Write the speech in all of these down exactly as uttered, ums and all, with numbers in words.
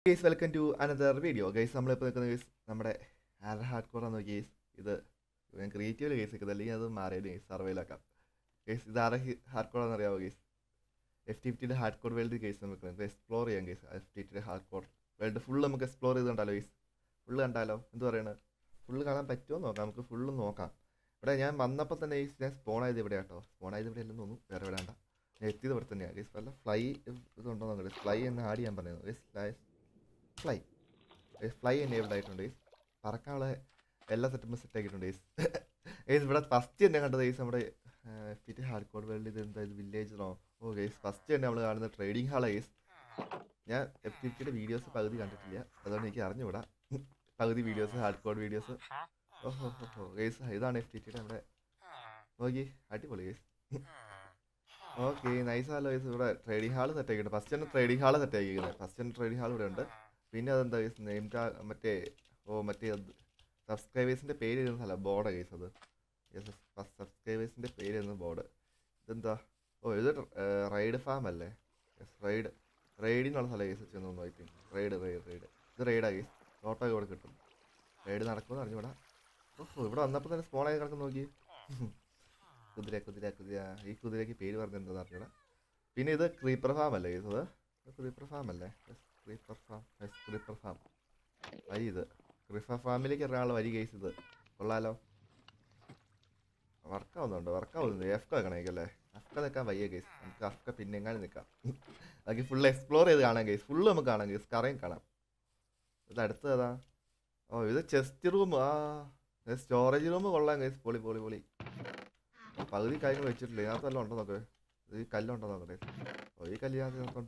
Guys welcome to another video guys നമ്മളിപ്പോൾ നിൽക്കുന്ന guys നമ്മുടെ ആർ ഹാർഡ് കോറാന്ന് നോക്കി ഗൈസ് ഇത് ഞാൻ ക്രിയേറ്റീവ് ഗൈസ് നിൽക്കുന്നത് അല്ലെങ്കിൽ അത് മാറിയത് ഗൈസ് സർവൈലാക്കാം ഗൈസ് ഇത് ആറ് ഹാർഡ് കോറാന്ന് അറിയാമോ ഗൈസ് എഫ് ടി ഫിറ്റിയുടെ ഹാർഡ് കോഡ് വേൾഡ് ഗൈസ് നമുക്ക് എക്സ്പ്ലോർ ചെയ്യാം ഗൈസ് എഫ് ടി ഫിറ്റിയുടെ ഹാർഡ് കോഡ് വേൾഡ് ഫുള്ള് നമുക്ക് എക്സ്പ്ലോർ ചെയ്ത് കണ്ടാലോ ഗൈസ് ഫുള്ള് കണ്ടാലോ എന്ത് പറയണത് ഫുള്ള് കാണാൻ പറ്റുമോ നോക്കാം നമുക്ക് ഫുള്ള് നോക്കാം ഇവിടെ ഞാൻ വന്നപ്പോൾ തന്നെ ഗൈസ് ഞാൻ സ്പോൺ ആയത് ഇവിടെ കേട്ടോ സ്പോൺ ആയത് ഇവിടെ അല്ലെന്ന് തോന്നുന്നു വേറെ ഇവിടെ വേണ്ട ഞാൻ എത്തിയത് ഇവിടെ തന്നെയാണ് ഗൈസ് വല്ല ഫ്ലൈ ഇതുണ്ടോ നോക്കട്ടെ ഫ്ലൈ എന്ന് ആഡ് ചെയ്യാൻ പറഞ്ഞത് ഗൈസ് ഫ്ലൈ ഫ്ലൈ എനേബിൾഡ് ആയിട്ടുണ്ട് ഗൈസ് പറക്കാനുള്ള എല്ലാ സെറ്റപ്പും സെറ്റ് ആക്കിയിട്ടുണ്ട് ഗൈസ് ഗൈസ് ഇവിടെ ഫസ്റ്റ് തന്നെ കണ്ടത് ഗൈസ് നമ്മുടെ ഫിറ്റ് ഹാർഡ് കോഡ് വേൾഡ് ഇത് എന്താ ഇത് വില്ലേജറോ ഓ ഗൈസ് ഫസ്റ്റ് തന്നെ നമ്മൾ കാണുന്ന ട്രേഡിംഗ് ഹാളാണ് ഗൈസ് ഞാൻ എഫ് ഫിഫ്റ്റിയുടെ വീഡിയോസ് പകുതി കണ്ടിട്ടില്ല അതുകൊണ്ട് എനിക്ക് അറിഞ്ഞുകൂടാ പകുതി വീഡിയോസ് ഹാർഡ് കോഡ് വീഡിയോസ് ഓഹോ ഹോ ഗൈസ് ഇതാണ് എഫ് ഫിഫ്റ്റിയുടെ നമ്മുടെ ഓക്കെ അടിപൊളി ഗൈസ് ഓക്കെ നൈസ് ആലോ ഗൈസ് ഇവിടെ ട്രേഡിംഗ് ഹാൾ സെറ്റ് ആക്കിയിട്ടുണ്ട് ഫസ്റ്റ് തന്നെ ട്രേഡിംഗ് ഹാൾ സെറ്റ് ആക്കിയിരിക്കുന്നത് ഫസ്റ്റ് തന്നെ ട്രേഡിംഗ് ഹാൾ ഇവിടെ ഉണ്ട് പിന്നെ അതെന്താ ഗൈസ് നെയിം മറ്റേ ഓ മറ്റേ സബ്സ്ക്രൈബേഴ്സിൻ്റെ പേര് എഴുതുന്ന സ്ഥലം ബോർഡ് ഗൈസ് അത് യെസ് സബ്സ്ക്രൈബേഴ്സിൻ്റെ പേര് എഴുതുന്ന ബോർഡ് ഇതെന്താ ഓ ഇത് റൈഡ് ഫാം അല്ലേ യെസ് റൈഡ് റൈഡിനുള്ള സ്ഥലം ഗൈസ് വെച്ച് തോന്നുന്നു I think ride ride ride ഇത് റൈഡാ ഗൈസ് ഓട്ടോ ഇവിടെ കിട്ടും റൈഡ് നടക്കുമെന്ന് അറിഞ്ഞൂടാ ഓഹോ ഇവിടെ വന്നപ്പോൾ തന്നെ സ്പോണായി കിടക്കുന്ന നോക്കി കുതിര കുതിര കുതിര ഈ കുതിരയ്ക്ക് പേര് പറഞ്ഞിട്ടുണ്ടെന്ന് അറിഞ്ഞൂടാ പിന്നെ ഇത് ക്രീപ്പർ ഫാം അല്ലേ ഗൈസ് അത് ക്രീപ്പർ ഫാം അല്ലേ creeper farm yes creeper farm വഴി ഇത് ക്രീപ്പർ ഫാമിലേക്ക് ഇറങ്ങാനുള്ള വഴി ഗൈസ് ഇത് കൊള്ളാലോ വർക്കാവുന്നുണ്ട് വർക്കാവുന്നുണ്ട് എഫ് ക വെക്കണേക്കല്ലേ അഫ്ക നിൽക്കാൻ വയ്യ ഗൈസ് നമുക്ക് അഫ്ക പിന്നെ എങ്ങാനും നിൽക്കാം ബാക്കി ഫുള്ള് എക്സ്പ്ലോർ ചെയ്ത് കാണാം ഗൈസ് ഫുള്ള് നമുക്ക് കാണാം ഗൈസ് കറയും കാണാം ഇത് അടുത്ത് ഏതാ ഓ ഇത് ചെസ്റ്റ് റൂം ആ സ്റ്റോറേജ് റൂം കൊള്ളാം ഗൈസ് പൊളി പൊളി പൊളി പകുതി കാര്യങ്ങൾ വെച്ചിട്ടില്ല ഇതിനകത്ത് വല്ലതും ഉണ്ടോ നോക്ക് ഇത് ഈ കല്ലുണ്ടോ നോക്കട്ടെ ഓ ഈ കല്ല് ഇതിനകത്ത് നോക്കണ്ട്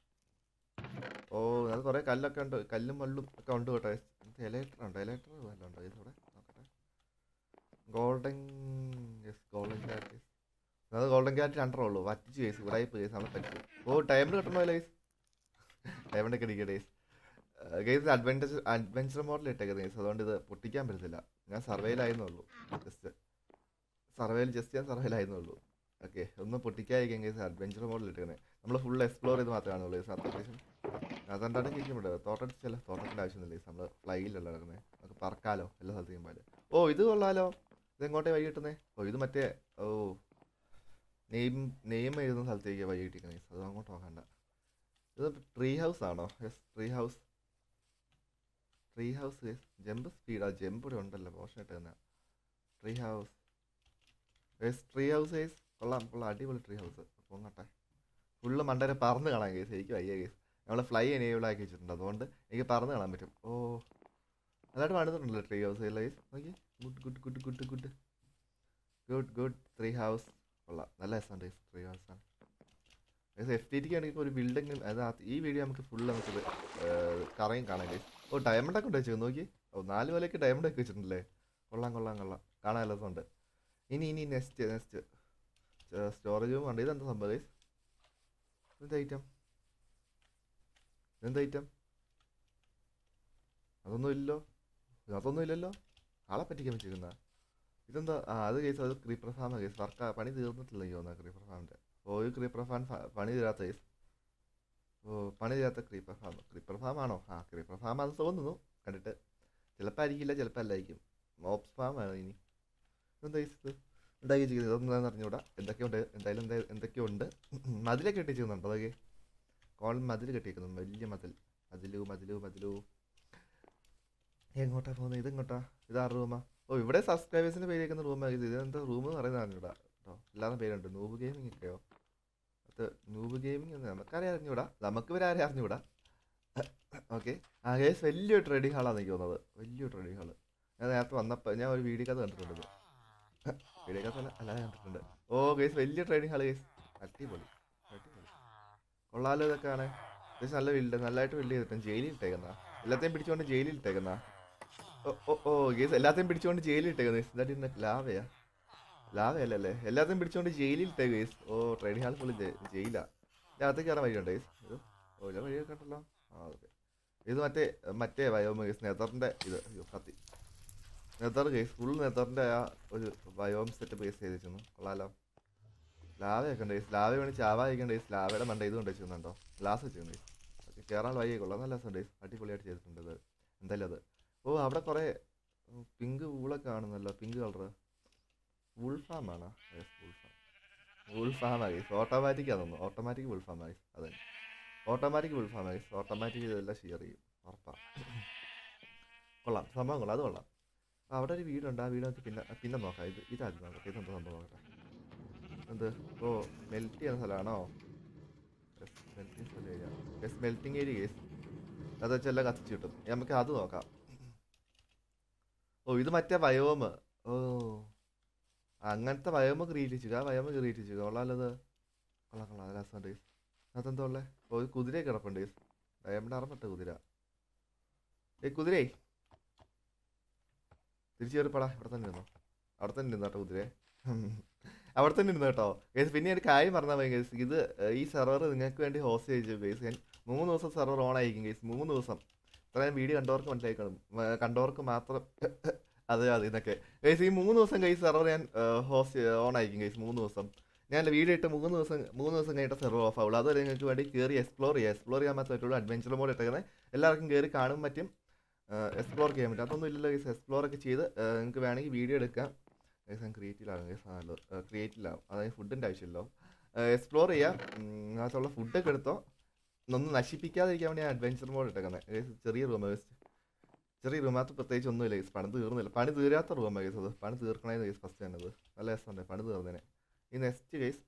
ഓ അത് കുറേ കല്ലൊക്കെ ഉണ്ട് കല്ലും മള്ളും ഒക്കെ ഉണ്ട് കേട്ടോ എലേറ്റർ ഉണ്ട് എലേറ്റർ വല്ലതും ഉണ്ടോ ഇതിവിടെ നോക്കട്ടെ ഗോൾഡൻ യെസ് ഗോൾഡൻ ക്യാറ്റ് അത് ഗോൾഡൻ ക്യാറ്റ് രണ്ടരേ ഉള്ളൂ വറ്റിച്ച് കേസ് ഉടായിപ്പ് കേസ് നമ്മളെ പറ്റും ഓ ഡയമണ്ട് കിട്ടണോ ഗൈസ് ഡയമണ്ട് ഒക്കെ അടിക്കുക guys guys adventure adventure model ഇട്ടേക്കുന്നത് ഗൈസ് അതുകൊണ്ട് ഇത് പൊട്ടിക്കാൻ പറ്റത്തില്ല ഞാൻ സർവേയിലായിരുന്നുള്ളൂ ജസ്റ്റ് സർവേയിൽ ജസ്റ്റ് ഞാൻ സർവേയിലായിരുന്നുള്ളൂ ഓക്കെ ഒന്നും പൊട്ടിക്കാതിരിക്കാൻ ഗൈസ് അഡ്വെഞ്ചർ മോഡൽ ഇട്ടേക്കുന്നത് നമ്മൾ ഫുൾ എക്സ്പ്ലോർ ചെയ്ത് മാത്രമേ കാണുള്ളൂ ഗൈസ് അത്യാവശ്യം അതുകൊണ്ടാണ് കേൾക്കുമ്പോൾ തോട്ടടിച്ചല്ല തോട്ടത്തിൻ്റെ ആവശ്യമൊന്നുമില്ല ഗൈസ് നമ്മൾ ഫ്ലൈയിലല്ല കിടക്കുന്നത് നമുക്ക് പറക്കാലോ എല്ലാ സ്ഥലത്തേക്കും പോലെ ഓ ഇത് കൊള്ളാലോ ഇതെങ്ങോട്ടേ വഴി കിട്ടുന്നേ ഓ ഇത് മറ്റേ ഓ നെയിം നെയിം എഴുതുന്ന സ്ഥലത്തേക്ക് വഴി കിട്ടിക്കുന്നത് ഗൈസ് അത് അങ്ങോട്ട് നോക്കണ്ട ഇത് ട്രീ ഹൗസ് ആണോ yes tree house tree house guys jump സ്പീഡാ ജമ്പ് ഇവിടെ ഉണ്ടല്ലോ പോഷൻ ഇട്ട് തന്നെ tree house guys tree house guys കൊള്ളാം കൊള്ളാം അടിപൊളി ട്രീ ഹൗസ് പോങ്ങട്ടെ ഫുള്ള് മണ്ടരെ പറന്ന് കാണാം ഗൈസ് എനിക്ക് വയ്യ ഗൈസ് നമ്മൾ ഫ്ലൈ എനേബിൾ ആക്കി വെച്ചിട്ടുണ്ട് അതുകൊണ്ട് എനിക്ക് പറന്ന് കാണാൻ പറ്റും ഓ നല്ലതായിട്ട് പണിതിട്ടുണ്ടല്ലോ ട്രീ ഹൗസ് അല്ല ഗൈസ് നോക്കി good good good good good good good tree house കൊള്ളാം നല്ല രസമുണ്ട് ഗൈസ് ട്രീ ഹൗസാണ് ഗൈസ് എഫ് ടി ടിക്ക് ആണെങ്കിൽ ഒരു ബിൽഡിംഗ് അത് ഈ വീഡിയോ നമുക്ക് ഫുള്ള് നമുക്കിത് കറയും കാണാം ഗൈസ് ഓ ഡയമണ്ടൊക്കെ ഉണ്ട് വെച്ചു നോക്കി ഓ നാല് പോലെയൊക്കെ ഡയമണ്ട് ഒക്കെ വെച്ചിട്ടുണ്ടല്ലേ കൊള്ളാം കൊള്ളാം കൊള്ളാം കാണാൻ നല്ലതുണ്ട് ഇനി ഇനി നെക്സ്റ്റ് നെക്സ്റ്റ് സ്റ്റോറേജ് റൂം ഉണ്ട് ഇതെന്താ സംഭവം ഗൈസ് എന്ത് ഐറ്റം എന്ത് ഐറ്റം അതൊന്നും ഇല്ലല്ലോ അതൊന്നും ഇല്ലല്ലോ ആളെ പറ്റിക്കാൻ പറ്റിയിരുന്ന ഇതെന്താ ആ അത് കേസ് അത് ക്രീപ്പർ ഫാമാണ് കേസ് വർക്ക് പണി തീർന്നിട്ടില്ല ഈ തോന്നുന്നത് ക്രീപ്പർ ഫാമിൻ്റെ ഓ ഈ ക്രീപ്പർ ഫാം പണി തീരാത്ത കേസ് ഓ പണി തീരാത്ത ക്രീപ്പർ ഫാം ക്രീപ്പർ ഫാം ആണോ ആ ക്രീപ്പർ ഫാം അത് തോന്നുന്നു കണ്ടിട്ട് ചിലപ്പോൾ ആയിരിക്കില്ല ചിലപ്പോൾ അല്ലായിരിക്കും മോപ്സ് ഫാമാണ് ഇനി എന്താ ഇത് ഉണ്ടാക്കി ചെയ്യുന്നത് ഇതൊന്നും അറിഞ്ഞൂടാ എന്തൊക്കെയുണ്ട് എന്തായാലും എന്താ എന്തൊക്കെയുണ്ട് മതിലൊക്കെ കെട്ടിച്ചിരുന്നുണ്ടോ അതൊക്കെ കോൾ മതിൽ കെട്ടിയിരിക്കുന്നു വലിയ മതിൽ മതിലു മതിലു മതിലു എങ്ങോട്ടാ പോകുന്നത് ഇതെങ്ങോട്ടാ ഇത് ആ റൂമാ ഓ ഇവിടെ സബ്സ്ക്രൈബേഴ്സിൻ്റെ പേര് കേൾക്കുന്ന റൂമാണ് ഇത് ഇതെന്താ റൂം എന്ന് പറയുന്നത് അറിഞ്ഞൂടാ കേട്ടോ എല്ലാവരും പേരുണ്ട് നൂബ് ഗെയിമിംഗ് ഒക്കെയോ അത് നൂബ് ഗെയിമിംഗ് എന്ന് നമുക്കറിയാം അറിഞ്ഞൂടാ നമുക്ക് ഇവരെ ആരെയും അറിഞ്ഞൂടാ ഓക്കെ ആ കേസ് വലിയൊരു ട്രേഡിംഗ് ഹാളാണ് എനിക്ക് തോന്നുന്നത് വലിയൊരു ട്രേഡിംഗ് ഹാള് ഞാൻ നേരത്തെ വന്നപ്പോൾ ഞാൻ ഒരു വീഡിയോ കഥ കണ്ടിട്ടുണ്ട് വീഡിയോ കഥ അല്ലാതെ കണ്ടിട്ടുണ്ട് ഓ കേസ് വലിയ ട്രേഡിംഗ് ഹാള് കേസ് അടിപൊളി അടിപൊളി കൊള്ളാലോ ഇതൊക്കെയാണ് കേസ് നല്ല വീട് നല്ലതായിട്ട് വലിയ ചെയ്തിട്ടും ജയിലിൽ ഇട്ടേക്കുന്ന എല്ലാத்தைയും പിടിച്ചുകൊണ്ട് ജയിലിൽ ഇട്ടേക്കുന്ന ഓ ഓ ഓ കേസ് എല്ലാத்தைയും പിടിച്ചുകൊണ്ട് ജയിലിൽ ഇട്ടേക്കുന്നത് ഇതായിട്ട് ലാവയാ ലാവയല്ലേ എല്ലാத்தைയും പിടിച്ചുകൊണ്ട് ജയിലിൽ ഇട്ടേ കേസ് ഓ ട്രേഡിംഗ് ഹാൾ ഫുള്ള് ജയിലാ അകത്തേക്ക് കയറാൻ വഴിയുണ്ട് കേസ് ഇത് ഓ ഇല്ല വഴിയൊക്കെ ഉണ്ടല്ലോ ആ ഓക്കെ ഇത് മറ്റേ മറ്റേ വയോമ കേസ് നെതറിൻ്റെ ഇത് കത്തി നെതർ കേസ് ഫുൾ നെതറിൻ്റെ ആ ഒരു വയോം സെറ്റപ്പ് കേസ് ചെയ്ത് വെച്ചിരുന്നു കൊള്ളാലോ ലാവയൊക്കെ ഉണ്ട് കേസ് ലാവ വേണമെങ്കിൽ ചാവ കഴിക്കേണ്ട കേസ് ലാവയുടെ മണ്ട ഇത് കൊണ്ട് വെച്ചിരുന്നുണ്ടോ ഗ്ലാസ് വെച്ചിരുന്നു കേസ് ഓക്കെ കയറാൻ വഴിയേ കൊള്ളാം, നല്ല രസമുണ്ട് ഗൈസ്, അടിപൊളിയായിട്ട് ചെയ്തിട്ടുണ്ട് ഇത് എന്തായാലും അത്. ഓ അവിടെ കുറേ പിങ്ക് വൂളൊക്കെ കാണുന്നല്ലോ, പിങ്ക് കളറ് വൂൾ ഫാം ആണോ? Yes wool farm, wool farm ആയി ഓട്ടോമാറ്റിക് ആണെന്ന്, ഓട്ടോമാറ്റിക് വൂൾ ഫാം ആയി, അതെ ഓട്ടോമാറ്റിക് വൂൾ ഫാം ആയി, ഓട്ടോമാറ്റിക് ഇതെല്ലാം ഷെയർ ചെയ്യും ഉറപ്പാണ്. കൊള്ളാം സംഭവം കൊള്ളാം, അത് കൊള്ളാം. അവിടെ ഒരു വീടുണ്ട്, ആ വീട് നമുക്ക് പിന്നെ പിന്നെ നോക്കാം. ഇത് ഇതാദ്യം നോക്കട്ടെ, ഇതെന്താ സംഭവം നോക്കട്ടെ. എന്ത് ഓ മെൽറ്റ് ചെയ്യുന്ന സ്ഥലമാണോ? മെൽറ്റിംഗ് സ്ഥലം area, yes melting area guys, അത് വെച്ചാൽ എല്ലാം കത്തിച്ച് കിട്ടും, നമുക്ക് അത് നോക്കാം. ഓ ഇത് മറ്റേ വയോമ്, ഓ അങ്ങനത്തെ വയോമ് ക്രിയേറ്റ് ചെയ്യുക, ആ വയോമ് ക്രിയേറ്റ് ചെയ്യുക, കൊള്ളാലത് കൊള്ളാം കൊള്ളാം, രസമുണ്ട് കേസ്. അതെന്താ ഉള്ളത്? ഓ ഇത് കുതിരയെ കിടപ്പുണ്ട് കേസ്, ഡയമണ്ട് അറന്നിട്ട കുതിര. ഏ കുതിരേ തിരിച്ചു കയറിപ്പടാ, ഇവിടെ തന്നെ ഇരുന്നോ, അവിടെ തന്നെ ഇരുന്നോ കേട്ടോ കുതിരയെ, അവിടെ തന്നെ ഇരുന്നു കേട്ടോ ഗേസ്. പിന്നെ ഒരു കാര്യം പറഞ്ഞാൽ മതി ഗേസ്, ഇത് ഈ സെർവർ നിങ്ങൾക്ക് വേണ്ടി ഹോസ്റ്റ് ചെയ്തു ഗേസ്. ഞാൻ മൂന്ന് ദിവസം സെർവർ ഓൺ ആയിരിക്കും ഗേസ്, മൂന്ന് ദിവസം. ഇത്രയും വീഡിയോ കണ്ടവർക്ക് മനസ്സിലാക്കണം, കണ്ടവർക്ക് മാത്രം അതെ അതെ ഇതൊക്കെ ഗേസ്. ഈ മൂന്ന് ദിവസം ഗേസ് സെർവർ ഞാൻ ഹോസ്റ്റ് ഓൺ ആയിരിക്കും ഗേസ്, മൂന്ന് ദിവസം. ഞാൻ വീഡിയോ ഇട്ട് മൂന്ന് ദിവസം മൂന്ന് ദിവസം കഴിഞ്ഞിട്ട് സെർവർ ഓഫ് ആവുള്ളൂ. അതുവരെ നിങ്ങൾക്ക് വേണ്ടി കയറി എക്സ്പ്ലോർ ചെയ്യുക, എക്സ്പ്ലോർ ചെയ്യാൻ മാത്രമേ പറ്റുള്ളൂ. അഡ്വഞ്ചർ മോഡ് ഇട്ടേക്കുന്നത് എല്ലാവർക്കും കയറി കാണും പറ്റും, എക്സ്പ്ലോർ ചെയ്യാൻ പറ്റും. അതൊന്നും ഇല്ലല്ലോ ഗേസ്, എക്സ്പ്ലോർ ഒക്കെ ചെയ്ത് നിങ്ങൾക്ക് വേണമെങ്കിൽ വീഡിയോ എടുക്കാം ഗേസ്. ഞാൻ ക്രിയേറ്റീവിലാകും ഗേസ്, നല്ലത് ക്രിയേറ്റീവിലാവും, അതായത് ഫുഡിൻ്റെ ആവശ്യമില്ലോ. എക്സ്പ്ലോർ ചെയ്യാം, അതിനകത്തുള്ള ഫുഡൊക്കെ എടുത്തോ, ഒന്നും നശിപ്പിക്കാതിരിക്കാൻ വേണ്ടി ഞാൻ അഡ്വഞ്ചർ മോഡ് ഇട്ടേക്കുന്നത് ഗേസ്. ചെറിയ റൂം ഗേസ്, ചെറിയ റൂമകത്ത് പ്രത്യേകിച്ച് ഒന്നുമില്ല ഗേസ്, പണി തീർന്നില്ല, പണി തീരാത്ത റൂമാണ് ഗേസ് അത്, പണി തീർക്കണേന്ന് ഗേസ് ഫസ്റ്റ് തന്നത്, നല്ല രസമുണ്ട് പണി തീർന്നേനെ. ഈ നെക്സ്റ്റ് ഗേസ്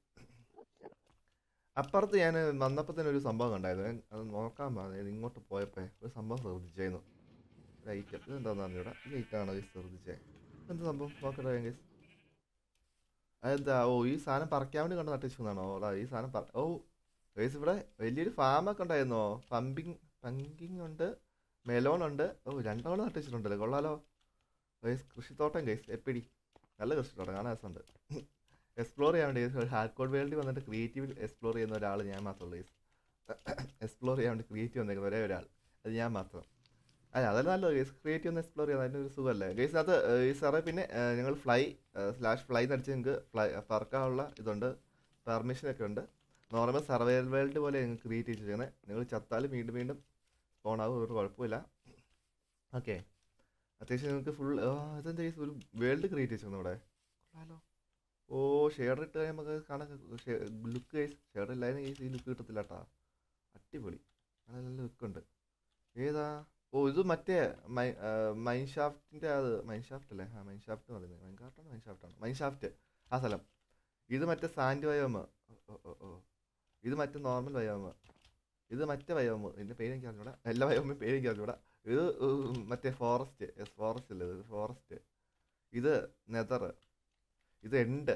അപ്പുറത്ത് ഞാൻ വന്നപ്പോൾ തന്നെ ഒരു സംഭവം കണ്ടായിരുന്നു, അത് നോക്കാൻ പറഞ്ഞത് ഇങ്ങോട്ട് പോയപ്പോൾ ഒരു സംഭവം ശ്രദ്ധിച്ചായിരുന്നു. ഒരു ഐറ്റം ഇതെന്താണെന്ന് അറിഞ്ഞൂടാ, ഈ ഐറ്റമാണോ ഗേസ് ശ്രദ്ധിച്ചേ? എന്ത് സംഭവം നോക്കട്ടെ ഗേസ്, അതെന്താ? ഓ ഈ സാധനം പറിക്കാൻ വേണ്ടി കണ്ട് നട്ടിച്ചതാണോ? ഓടാ ഈ സാധനം പറ ഓ ഗേസ് ഇവിടെ വലിയൊരു ഫാമൊക്കെ ഉണ്ടായിരുന്നോ, പമ്പിങ് പങ്കിങ് ഉണ്ട്, മെലോൺ ഉണ്ട്, ഓ രണ്ടോളം നട്ടിച്ചിട്ടുണ്ടല്ലോ, കൊള്ളാലോ ഗേസ്. കൃഷിത്തോട്ടം ഗേസ്, എപ്പിടി നല്ല കൃഷിത്തോട്ടം, കാണാൻ രസമുണ്ട്. എക്സ്പ്ലോർ ചെയ്യാൻ വേണ്ടി ഒരു ഹാർഡ് കോഡ് വേൾഡിൽ വന്നിട്ട് ക്രിയേറ്റീവ് എക്സ്പ്ലോർ ചെയ്യുന്ന ഒരാൾ ഞാൻ മാത്രമേ ഉള്ളൂ ഗേസ്. എക്സ്പ്ലോർ ചെയ്യാൻ വേണ്ടി ക്രിയേറ്റീവ് വന്നേക്കുന്ന ഒരേ ഒരാൾ, അത് ഞാൻ മാത്രം. അല്ല അതല്ല നല്ലത് ഗേസ്, ക്രിയേറ്റീവ് ഒന്ന് എക്സ്പ്ലോർ ചെയ്യാൻ അതിൻ്റെ ഒരു സുഖമല്ലേ ഗേസ്. അത് ഈ സാറേ പിന്നെ ഞങ്ങൾ ഫ്ലൈ സ്ലാഷ് ഫ്ലൈ നടിച്ച് നിങ്ങൾക്ക് ഫ്ലൈ പറക്കാനുള്ള ഇതുണ്ട്, പെർമിഷനൊക്കെ ഉണ്ട്. നോർമൽ സർവൈവൽ വേൾഡ് പോലെ നിങ്ങൾ ക്രിയേറ്റ് ചെയ്തിരിക്കുന്നത്, നിങ്ങൾ ചത്താലും വീണ്ടും വീണ്ടും സ്പോണാകും, ഒരു കുഴപ്പമില്ല. ഓക്കെ അത്യാവശ്യം നിങ്ങൾക്ക് ഫുൾ ഇതെന്താ ഗേസ് ഒരു വേൾഡ് ക്രിയേറ്റ് ചെയ്തിരുന്നു ഇവിടെ, കൊള്ളാലോ. ഓ ഷെയർ ഇട്ട് നമുക്ക് കാണാൻ ലുക്ക് ഗേസ്, ഷെയർ ഇല്ലായിരുന്നു ഗേസ് ഈ ലുക്ക് കിട്ടത്തില്ല കേട്ടോ, അടിപൊളി നല്ല നല്ല ലുക്കുണ്ട്. ഏതാ? ഓ ഇത് മറ്റേ മൈ മൈൻഷാഫ്റ്റിൻ്റെ അത് മൈൻഷാഫ്റ്റ് അല്ലേ? ആ മൈൻഷാഫ്റ്റ് പറയുന്നത് മൈൻകാർട്ടാണ്, മൈൻഷാഫ്റ്റാണ് മൈൻഷാഫ്റ്റ് ആ സ്ഥലം. ഇത് മറ്റേ സാൻഡ് വയോമ്, ഓ ഓ ഓ ഇത് മറ്റേ നോർമൽ വയോമ്, ഇത് മറ്റേ വയോമ്, ഇതിൻ്റെ പേര് എനിക്ക് അറിഞ്ഞൂടാ, എല്ലാ വയോമും പേര് എനിക്ക് അറിഞ്ഞൂടാ. ഇത് മറ്റേ ഫോറസ്റ്റ്, യെസ് ഫോറസ്റ്റ് അല്ലേ ഇത് ഫോറസ്റ്റ്. ഇത് നെതർ, ഇത് എൻഡ്,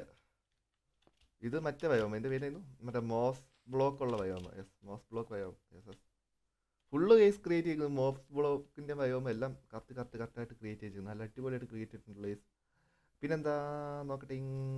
ഇത് മറ്റേ വയോമ്, എൻ്റെ പേരായിരുന്നു മറ്റേ മോസ് ബ്ലോക്ക് ഉള്ള biome, yes moss block biome, yes yes full guys create ചെയ്തിരിക്കുന്നത്. മോസ് ബ്ലോക്കിൻ്റെ വയോമ് എല്ലാം കറക്റ്റ് കറക്റ്റ് കറക്റ്റായിട്ട് ക്രിയേറ്റ് ചെയ്തിരിക്കുന്നത്, നല്ല അടിപൊളിയായിട്ട് ക്രിയേറ്റ് ചെയ്തിട്ടുണ്ട് കേസ്. പിന്നെന്താ നോക്കട്ടെ,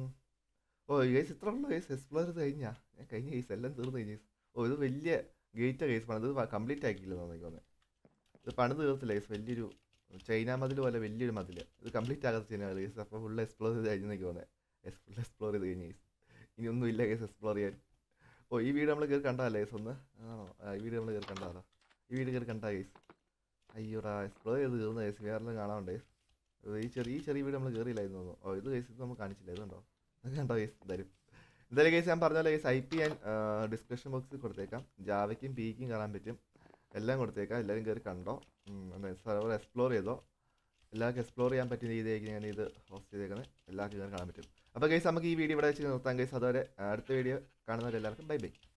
ഓ കേസ് ഇത്ര ഉള്ളു കേസ്, എക്സ്പ്ലോർ ചെയ്ത് കഴിഞ്ഞാൽ ഞാൻ കഴിഞ്ഞ കേസ് എല്ലാം തീർന്നു കഴിഞ്ഞ കേസ്. ഓ ഇത് വലിയ ഗേറ്റാണ് കേസ്, പണിത് കംപ്ലീറ്റ് ആക്കിയില്ലെന്ന് തോന്നിക്കോന്നെ, ഇത് പണി തീർത്തില്ല കേസ്, വലിയൊരു ചൈന മതിൽ പോലെ വലിയൊരു മതിൽ, ഇത് കംപ്ലീറ്റ് ആകാത്ത ചൈന മതിൽ കേസ്. അപ്പോൾ ഫുൾ എക്സ്പ്ലോർ ചെയ്ത് കഴിഞ്ഞെന്നൊക്കെ തോന്നുന്നത്, ഫുൾ എക്സ്പ്ലോർ ചെയ്ത് കഴിഞ്ഞ കേസ്, ഇനി ഒന്നും ഇല്ല കേസ് എക്സ്പ്ലോർ ചെയ്യാൻ. ഓ ഈ വീട് നമ്മൾ കയറി കണ്ടതല്ലേ കേസ് ഒന്ന്, ആണോ ഈ വീട് നമ്മൾ കയറി കണ്ടതാ, ഈ വീട് കയറി കണ്ടാ കേസ്. അയ്യോടാ എക്സ്പ്ലോർ ചെയ്ത് തീർന്ന കേസ്, വേറെ കാണാറുണ്ട്. ഈ ചെറിയ ചെറിയ വീട് നമ്മൾ കയറിയില്ലായിരുന്നു തോന്നുന്നു. ഓ ഇത് കേസ് ഇത് നമ്മൾ കാണിച്ചില്ല, ഇതുണ്ടോ അത് കണ്ടോ കേസ്. എന്തായാലും എന്തായാലും കേസ് ഞാൻ പറഞ്ഞ പോലെ കേസ് ഐ പി ഞാൻ ഡിസ്ക്രിപ്ഷൻ ബോക്സിൽ കൊടുത്തേക്കാം, ജാവയ്ക്കും പീക്കും കാണാൻ പറ്റും, എല്ലാം കൊടുത്തേക്കാം. എല്ലാവരും കയറി കണ്ടോ, സെർവർ എക്സ്പ്ലോർ ചെയ്തോ, എല്ലാവർക്കും എക്സ്പ്ലോർ ചെയ്യാൻ പറ്റിയ രീതിയായിരിക്കും ഞാൻ ഇത് ഹോസ്റ്റ് ചെയ്തേക്കുന്നത്, എല്ലാവർക്കും കയറി കാണാൻ പറ്റും. അപ്പോൾ കേസ് നമുക്ക് ഈ വീഡിയോ ഇവിടെ വെച്ച് നിർത്താം കേസ്. അതുവരെ അടുത്ത വീഡിയോ കാണുന്നവരെല്ലാവർക്കും ബൈ ബൈ.